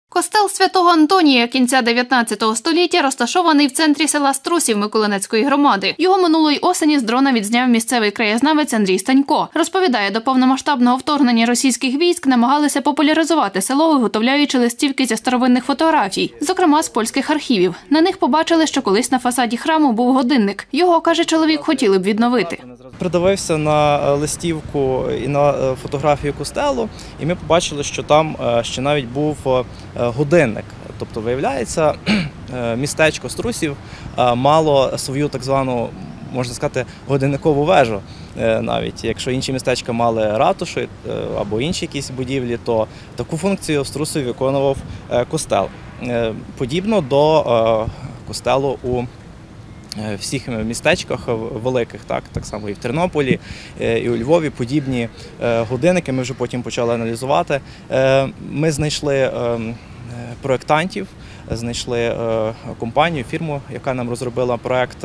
Костел Святого Антонія кінця 19 століття розташований в центрі села Струсів Миколинецької громади. Його минулої осені з дрона відзняв місцевий краєзнавець Андрій Станько. Розповідає, до повномасштабного вторгнення російських військ намагалися популяризувати село, виготовляючи листівки зі старовинних фотографій, зокрема з польських архівів. На них побачили, що колись на фасаді храму був годинник. Його, каже чоловік, хотіли б відновити. Придивився на листівку і на фотографію костелу, і ми побачили, що там ще навіть був годинник. Тобто, виявляється, містечко Струсів мало свою так звану, можна сказати, годинникову вежу. Навіть якщо інші містечка мали ратушу або інші якісь будівлі, то таку функцію в Струсові виконував костел. Подібно до костелу у всіх містечках великих, так само і в Тернополі, і у Львові подібні годинники. Ми вже потім почали аналізувати. Ми знайшли проєктантів, знайшли компанію, фірму, яка нам розробила проєкт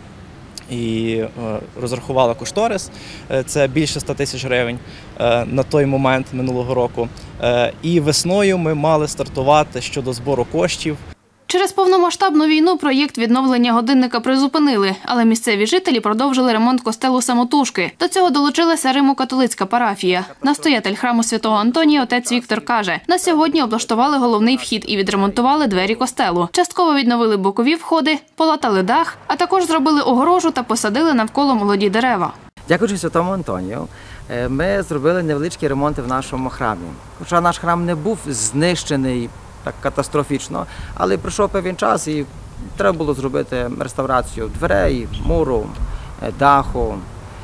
і розрахувала кошторис. Це більше 100 тисяч гривень на той момент минулого року. І весною ми мали стартувати щодо збору коштів. Через повномасштабну війну проєкт відновлення годинника призупинили, але місцеві жителі продовжили ремонт костелу самотужки. До цього долучилася Римо-католицька парафія. Настоятель храму Святого Антонія отець Віктор каже, на сьогодні облаштували головний вхід і відремонтували двері костелу. Частково відновили бокові входи, полатали дах, а також зробили огорожу та посадили навколо молоді дерева. Дякуючи Святому Антонію, ми зробили невеличкі ремонти в нашому храмі. Хоча наш храм не був знищений так катастрофічно, але пройшов певний час і треба було зробити реставрацію дверей, муру, даху.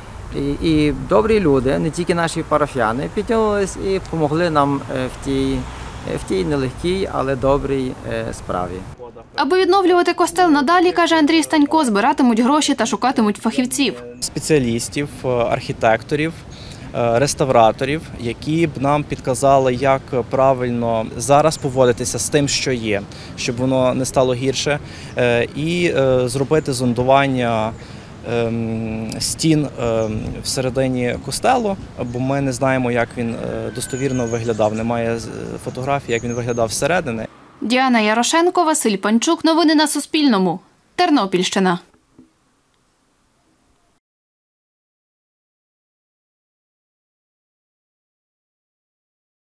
І добрі люди, не тільки наші парафіяни, підтягнулись і допомогли нам в тій нелегкій, але добрій справі. Аби відновлювати костел надалі, каже Андрій Станько, збиратимуть гроші та шукатимуть фахівців. Спеціалістів, архітекторів, реставраторів, які б нам підказали, як правильно зараз поводитися з тим, що є, щоб воно не стало гірше, і зробити зондування стін всередині костелу, бо ми не знаємо, як він достовірно виглядав, немає фотографій, як він виглядав всередини. Діана Ярошенко, Василь Панчук. Новини на Суспільному. Тернопільщина.